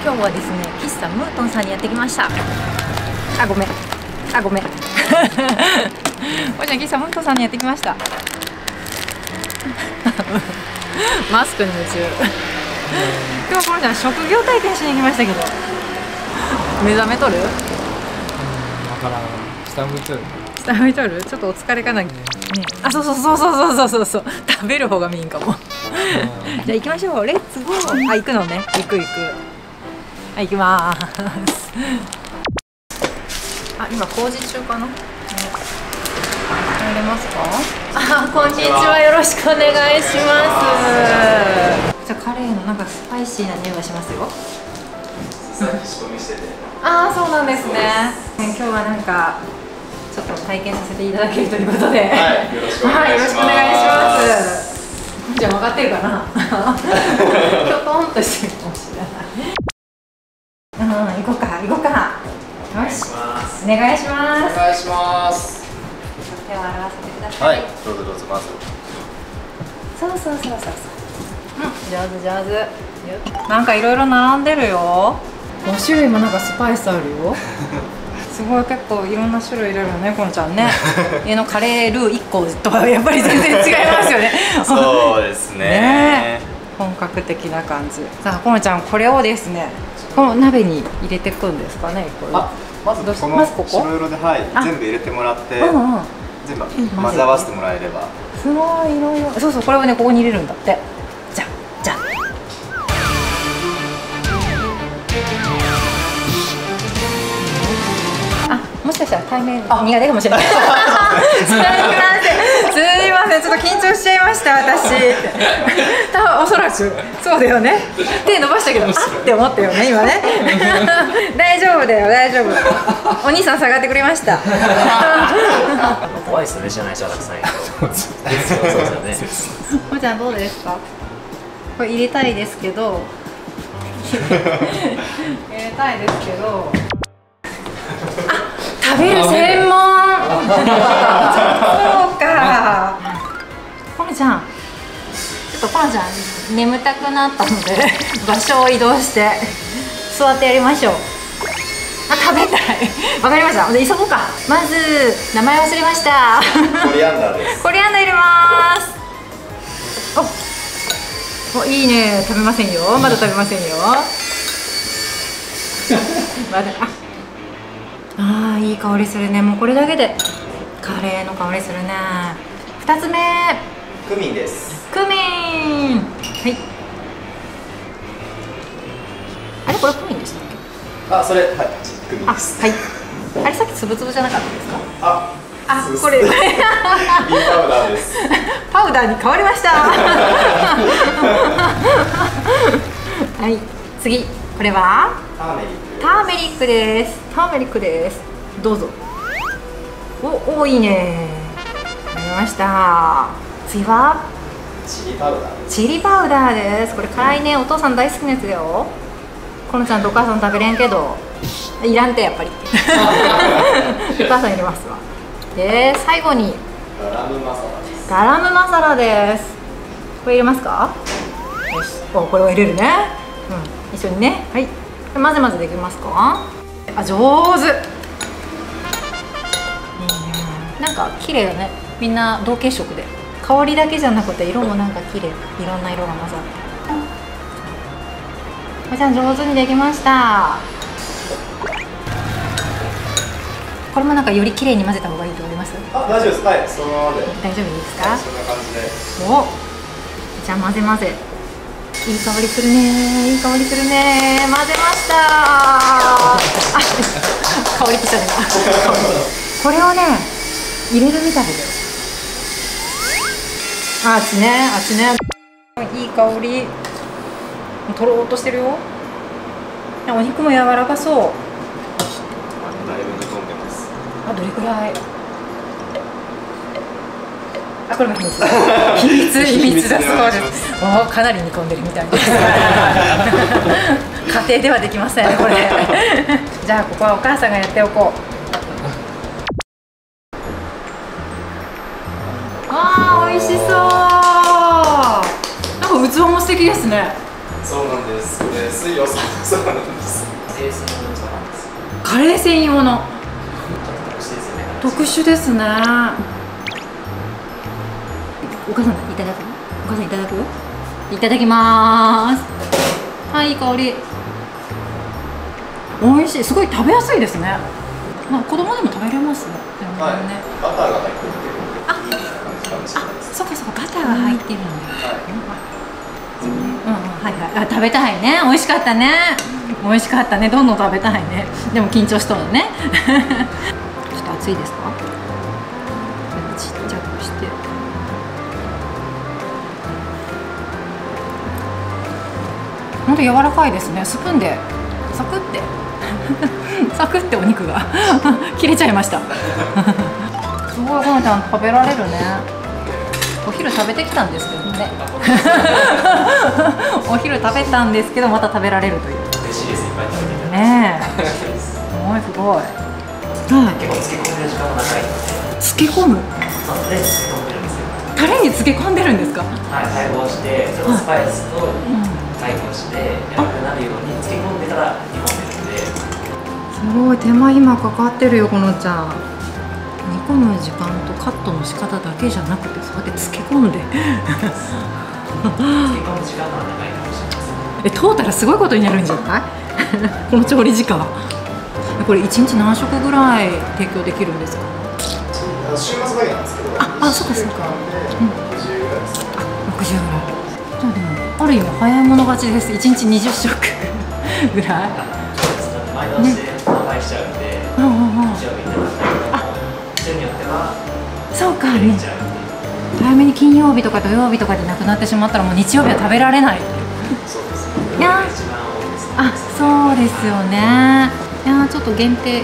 今日はですね、喫茶ムートンさんにやってきました。あ、ごめん。あ、ごめん。これちゃん、喫茶ムートンさんにやってきました。マスクに夢中。今日これちゃん、職業体験しに行きましたけど。目覚めとる？ わからん。下向いとる。 下向いとる？ちょっとお疲れかな。ね。あ、そう。食べる方がメインかも。じゃあ行きましょう。レッツゴー。あ、行くのね。行く。はい、行きまーす。あ、今工事中かな。入れますか。あ、こんにちは。よろしくお願いします。じゃあカレーのなんかスパイシーな匂いがしますよ。 仕込みしてて。 ああ、そうなんですね。今日はなんかちょっと体験させていただけるということで、 はい、よろしくお願いします。 はい、よろしくお願いします。じゃあ分かってるかな。きょとんとしてるかもしれない。行こうか。よし、お願いします。 お願いします。 手を洗わせてください。 はい、どうぞまず。 そう。上手。なんかいろいろ並んでるよ。5種類もなんかスパイスあるよ。すごい、結構いろんな種類入れるよね、このちゃんね。家のカレールー1個とはやっぱり全然違いますよね。 そうですね。 本格的な感じ。さあ、このちゃん、これをですね、この鍋に入れていくんですかね、これ。 まずこの白色で、はい、全部入れてもらって、全部混ぜ合わせてもらえれば。 すごい、いろいろ。そう、これをね、ここに入れるんだって。じゃあ。もしかしたら対面苦手かもしれない。すいません、ちょっと緊張しちゃいました、私。おそらくそうだよね。手伸ばしたけど、あって思ったよね、今ね。大丈夫だよ、大丈夫。お兄さん下がってくれました。 怖いですね、知らない人はたくさんいると。そうですよね。 もちゃんどうですか。これ入れたいですけど。食べる専門。そうか。コナちゃん、眠たくなったので場所を移動して座ってやりましょう。あ、食べたい。わかりました。急ごうか。まず名前忘れました。 コリアンダーです。 コリアンダー入れます。お、いいね。食べませんよ。まだ食べませんよ。あー、いい香りするね。もうこれだけでカレーの香りするね。2つ目、 クミンです。 クミン。はい。あれ、これクミンでしたっけ。 あ、それ、はい、クミンです。 はい。あれ、さっきつぶつぶじゃなかったですか。これいいパウダーです。 パウダーに変わりました。はい、次、これはターメリックです。どうぞ。お、いいね。ありました。次はチリパウダーです。これ辛いね。お父さん大好きなやつだよ。このちゃんとお母さん食べれんけど、いらんて、やっぱり。お母さん入れますわ。で、最後にガラムマサラです。これ入れますか。よし、これは入れるね。一緒にね。はい、混ぜできますか。あ、上手。いいね。なんか綺麗だね。みんな同系色で、香りだけじゃなくて色もなんか綺麗。いろんな色が混ざって。じゃあ上手にできました。これもなんかより綺麗に混ぜた方がいいと思います。 あ、大丈夫です。はい、そのままで。 大丈夫ですか。 そんな感じで。 お、じゃあ混ぜ。いい香りするね。混ぜました。香りきちゃった。これをね、入れるみたいです。あっちね。いい香り。とろーっとしてるよ。お肉も柔らかそう。 だいぶ煮込んでます。 あ、どれくらい。あ、これも秘密。秘密だそうです。かなり煮込んでるみたいです。家庭ではできません、これ。じゃあここはお母さんがやっておこう。あー、美味しそう。なんか器も素敵ですね。 そうなんです。これ水曜そうなんです。 カレー専用の特殊ですね。お母さんいただく？お母さんいただく？いただきます。はい、いい香り。美味しい。すごい食べやすいですね。まあ子供でも食べれますね。 はい。バターが入ってるんで。 あ、そっかそっか、バターが入ってるんだ。はいはい。あ、食べたいね。美味しかったね。美味しかったね。どんどん食べたいね。でも緊張しとるのね。ちょっと熱いですか？ちっちゃくして。本当柔らかいですね。スプーンでサクってサクってお肉が切れちゃいました。すごい、ほのちゃん食べられるね。お昼食べてきたんですけどね。お昼食べたんですけど、また食べられるという。 嬉しいです。いっぱい食べていただいて。 ねえ。すごいすごい。はい。 結構漬け込んでる時間も長いので。 漬け込む。 そう、タレに漬け込んでるんですよ。 タレに漬け込んでるんですか。 はい、配合して、そのスパイスと配合して、柔らかくなるように漬け込んでから煮込んでるんで。 すごい手間暇かかってるよ、このちゃん。煮込む時間とカットの仕方だけじゃなくて、そうやって漬け込んで。 漬け込む時間が長いかもしれないですね。 トータルすごいことになるんじゃない？この調理時間。これ1日何食ぐらい提供できるんですか？ 週末だけなんですけど。 あ、そうかそうか。 60ぐらいです。 60ぐらい。じゃあでもある意味早い者勝ちです。1日20食ぐらい。 前倒しで販売しちゃうんで、日曜日になったりとか、人によってはそうかね。早めに金曜日とか土曜日とかでなくなってしまったらもう日曜日は食べられない。 そうですね。 いや、あ、そうですよね。いや、ちょっと限定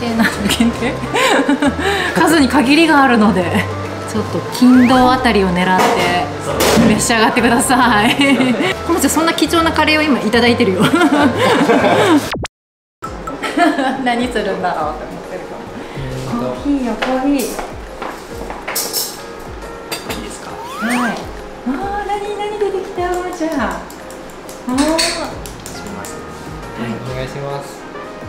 数に限りがあるので、ちょっと金土あたりを狙って召し上がってください。このちゃん、そんな貴重なカレーを今いただいてるよ。何するんだろうって思ってるかも。コーヒーよ、コーヒー。いいですか。 はい。ああ、何出てきたよ、じゃあ。おお。 お願いします。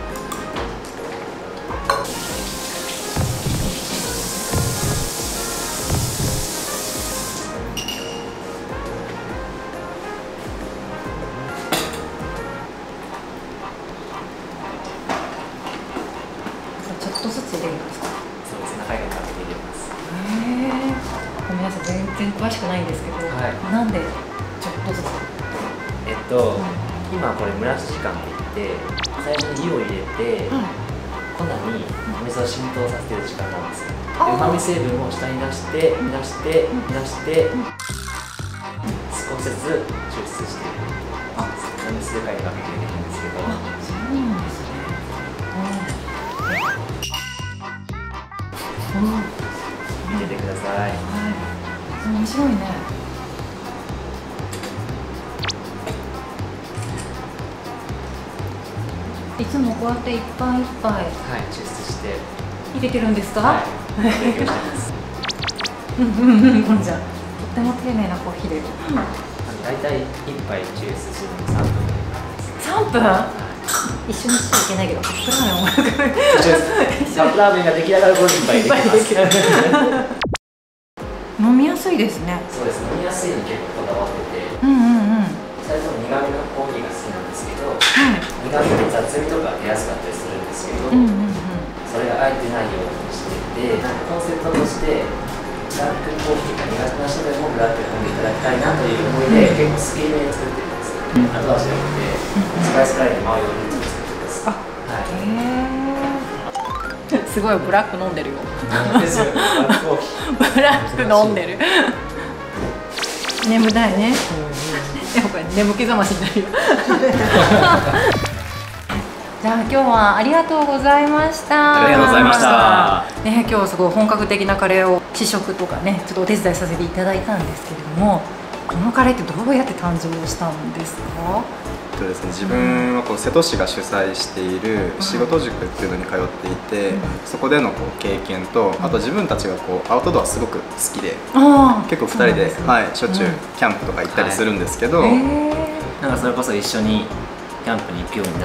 ちょっとずつ入れるんですか。 そうですね。中にかけて入れます。 ごめんなさい、全然詳しくないんですけど、 はい、 なんでちょっとずつ。 今これ蒸らし時間って言って、最初に湯を入れて、粉にお水を浸透させてる時間なんですよ。うまみ成分を下に出して、出して、少しずつ抽出していく。数回にかけていくんですけど。 そうなんですね。 入れてください。 面白いね。いつもこうやっていっぱいいっぱい。はい、 抽出して入れてるんですか。 はい。提供してます。 こんじゃん。とっても丁寧なコーヒーで。 だいたい1杯抽出するのに3分。 3分？一緒にしちゃいけないけど、カップラーメンをカップラーメンが出来上がる頃に1杯できます。 飲みやすいですね。 そうです。飲みやすいに結構こだわってて。最初の苦味のコーヒーが好きなんですけど、苦味で雑味とか出やすかったりするんですけど、それがあえてないようにしてて、コンセプトとしてブラックコーヒーが苦手な人でもブラックで飲んでいただきたいなという思いで結構スケールで作ってるんですよ。後味が良くてスパイスカレーに合うように作ってます。 すごいブラック飲んでるよ。 ですよ、ブラックコーヒー。 ブラック飲んでる。眠たいね。やっぱり眠気覚ましになるよ。じゃあ今日はありがとうございました。 ありがとうございました。 ね、今日すごい本格的なカレーを試食とかね、ちょっとお手伝いさせていただいたんですけれども、このカレーってどうやって誕生したんですか？ ですね、自分は瀬戸市が主催している仕事塾っていうのに通っていて、そこでの経験と、あと自分たちがアウトドアすごく好きで、結構2人で、しょっちゅうキャンプとか行ったりするんですけど、 なんかそれこそ一緒にキャンプに行くようになって、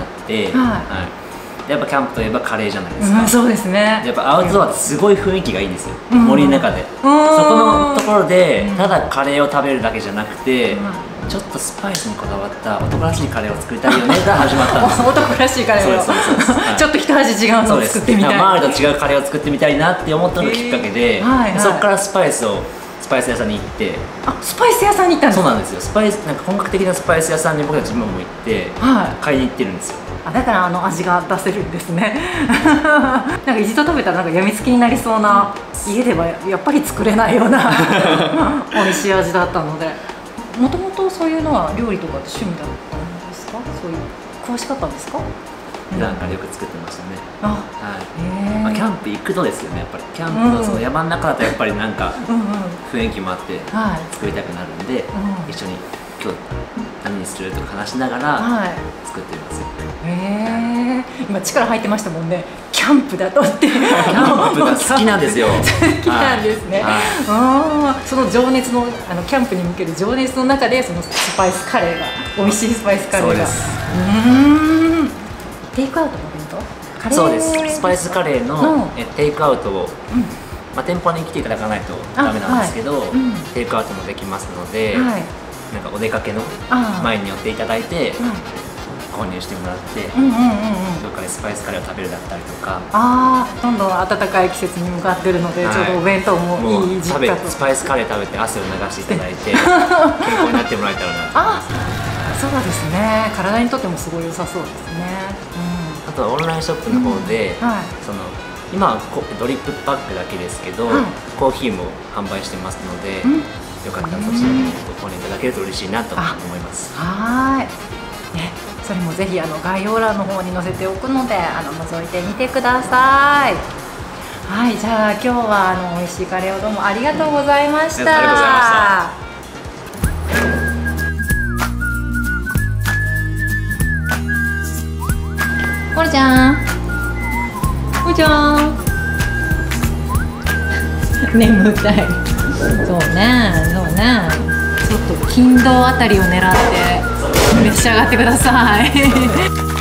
でやっぱキャンプといえばカレーじゃないですか。 そうですね。 やっぱアウトドアってすごい雰囲気がいいんですよ、森の中で。そこのところでただカレーを食べるだけじゃなくて、ちょっとスパイスにこだわった男らしいカレーを作りたいよねが始まったんです。 男らしいカレーをちょっと一味違うのを作ってみたい。 周りと違うカレーを作ってみたいなって思ったのがきっかけで、そこからスパイス屋さんに行って。 スパイス屋さんに行ったんですか？ そうなんですよ。なんか本格的なスパイス屋さんに僕たち今も行って買いに行ってるんですよ。 だから味が出せるんですね。なんか一度食べたらなんかやみつきになりそうな、家ではやっぱり作れないような美味しい味だったので。もともとそういうのは料理とかって趣味だったんですか？そういう詳しかったんですか？ 普段からよく作ってましたね。キャンプ行くとですよね。やっぱりキャンプのその山の中だとやっぱりなんか雰囲気もあって作りたくなるんで、一緒に今日何にするとか話しながら作ってますよ。 今力入ってましたもんね。キャンプだとってキャンプが好きなんですよ。 好きなんですね。その情熱のキャンプに向ける情熱の中でそのスパイスカレーが、美味しいスパイスカレーが。テイクアウトのお弁当？ そうです。スパイスカレーのテイクアウトを店舗に来ていただかないとダメなんですけど、テイクアウトもできますので、なんかお出かけの前に寄っていただいて購入してもらって、どっかでスパイスカレーを食べるだったりとか。 どんどん暖かい季節に向かってるので、ちょうどお弁当もいい時期だと。 スパイスカレー食べて汗を流していただいて健康になってもらえたらなと思います。 そうですね。体にとってもすごい良さそうですね。 あとはオンラインショップの方で、今はドリップパックだけですけど、コーヒーも販売してますので、よかったらそちらにご購入いただけると嬉しいなと思います。それもぜひ概要欄の方に載せておくので覗いてみてください。じゃあ今日は美味しいカレーをどうもありがとうございました。ありがとうございました。おるちゃん、おるちゃん眠たい。そうね、ちょっと金土あたりを狙って召し上がってください。